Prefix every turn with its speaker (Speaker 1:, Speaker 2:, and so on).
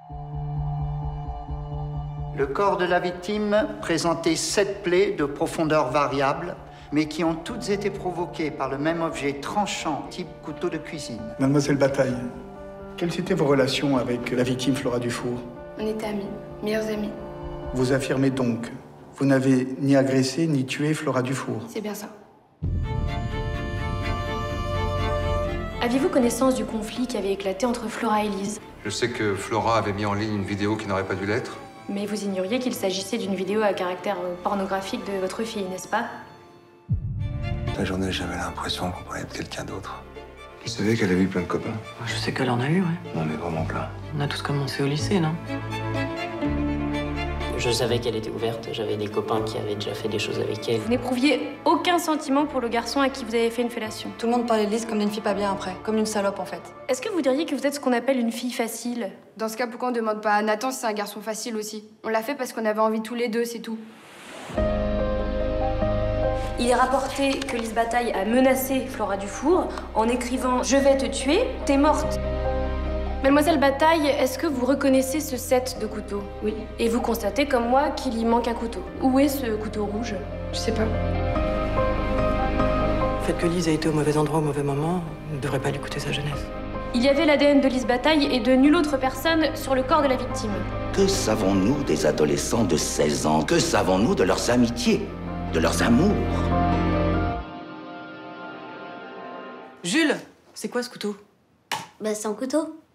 Speaker 1: Le corps de la victime présentait 7 plaies de profondeur variable, mais qui ont toutes été provoquées par le même objet tranchant, type couteau de cuisine.
Speaker 2: Mademoiselle Bataille, quelles étaient vos relations avec la victime Flora Dufour?
Speaker 3: On était amis, meilleurs amis.
Speaker 2: Vous affirmez donc, vous n'avez ni agressé ni tué Flora Dufour?
Speaker 3: C'est bien ça.
Speaker 4: Aviez-vous connaissance du conflit qui avait éclaté entre Flora et Lise?
Speaker 5: Je sais que Flora avait mis en ligne une vidéo qui n'aurait pas dû l'être.
Speaker 4: Mais vous ignoriez qu'il s'agissait d'une vidéo à caractère pornographique de votre fille, n'est-ce pas?
Speaker 5: La journée, j'avais l'impression qu'on parlait de quelqu'un d'autre. Tu savais qu'elle avait eu plein de copains?
Speaker 6: Je sais qu'elle en a eu, ouais.
Speaker 5: Non, mais vraiment plein.
Speaker 6: On a tous commencé au lycée, non?
Speaker 7: Je savais qu'elle était ouverte, j'avais des copains qui avaient déjà fait des choses avec elle.
Speaker 4: Vous n'éprouviez aucun sentiment pour le garçon à qui vous avez fait une fellation?
Speaker 8: Tout le monde parlait de Lise comme d'une fille pas bien après, comme une salope en fait.
Speaker 4: Est-ce que vous diriez que vous êtes ce qu'on appelle une fille facile?
Speaker 3: Dans ce cas, pourquoi on demande pas à Nathan si c'est un garçon facile aussi? On l'a fait parce qu'on avait envie tous les deux, c'est tout.
Speaker 4: Il est rapporté que Lise Bataille a menacé Flora Dufour en écrivant « Je vais te tuer, t'es morte ». Mademoiselle Bataille, est-ce que vous reconnaissez ce set de couteaux?
Speaker 3: Oui.
Speaker 4: Et vous constatez, comme moi, qu'il y manque un couteau. Où est ce couteau rouge?
Speaker 3: Je sais pas.
Speaker 6: Le fait que Lise ait été au mauvais endroit au mauvais moment ne devrait pas lui coûter sa jeunesse.
Speaker 4: Il y avait l'ADN de Lise Bataille et de nulle autre personne sur le corps de la victime.
Speaker 9: Que savons-nous des adolescents de 16 ans? Que savons-nous de leurs amitiés, de leurs amours?
Speaker 6: Jules, c'est quoi ce couteau?
Speaker 10: Bah, c'est un couteau.